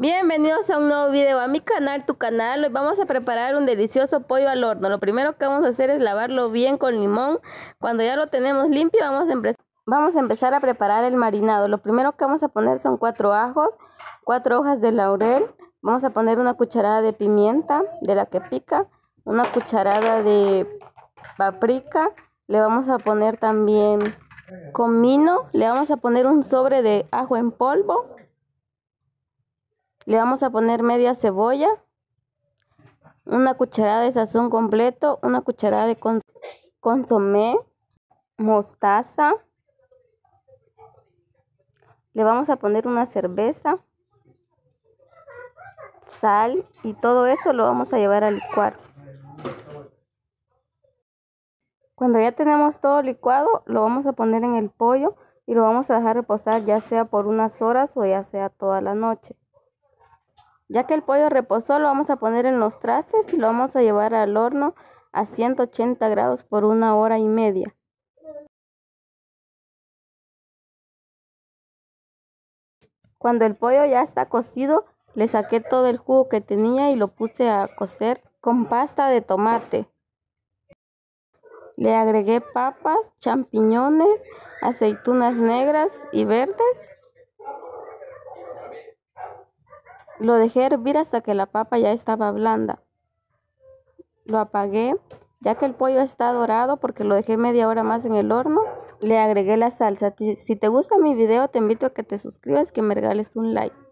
Bienvenidos a un nuevo video a mi canal, tu canal. Hoy vamos a preparar un delicioso pollo al horno. Lo primero que vamos a hacer es lavarlo bien con limón. Cuando ya lo tenemos limpio, vamos a empezar a preparar el marinado. Lo primero que vamos a poner son 4 ajos, 4 hojas de laurel. Vamos a poner una cucharada de pimienta, de la que pica, una cucharada de paprika. Le vamos a poner también comino. Le vamos a poner un sobre de ajo en polvo. Le vamos a poner media cebolla, una cucharada de sazón completo, una cucharada de consomé, mostaza. Le vamos a poner una cerveza, sal y todo eso lo vamos a llevar a licuar. Cuando ya tenemos todo licuado, lo vamos a poner en el pollo y lo vamos a dejar reposar ya sea por unas horas o ya sea toda la noche. Ya que el pollo reposó, lo vamos a poner en los trastes y lo vamos a llevar al horno a 180 grados por 1 hora y media. Cuando el pollo ya está cocido, le saqué todo el jugo que tenía y lo puse a cocer con pasta de tomate. Le agregué papas, champiñones, aceitunas negras y verdes. Lo dejé hervir hasta que la papa ya estaba blanda. Lo apagué, ya que el pollo está dorado porque lo dejé media hora más en el horno. Le agregué la salsa. Si te gusta mi video, te invito a que te suscribas y que me regales un like.